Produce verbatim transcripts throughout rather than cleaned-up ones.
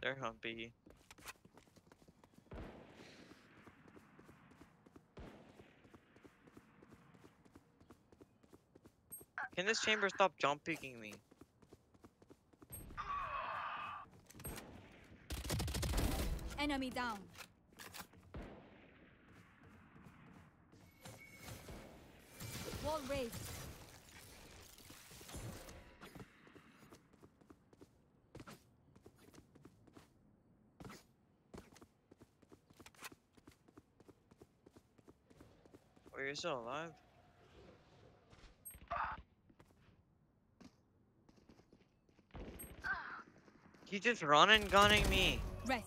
They're on B. Can this chamber stop jump picking me? Enemy down. Wall raised. Oh, you're still alive? He just running gunning me. Rest.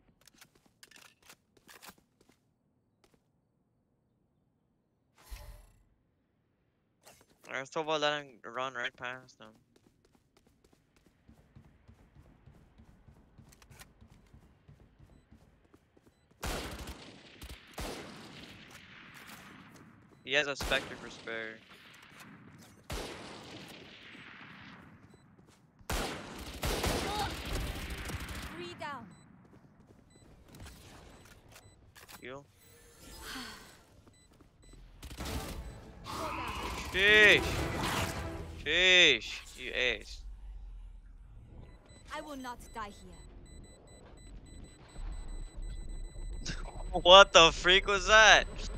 I was told about letting run right past him. He has a Spectre for spare. Three down. You? Four down. Sheesh! Sheesh! You ace. I will not die here. What the freak was that?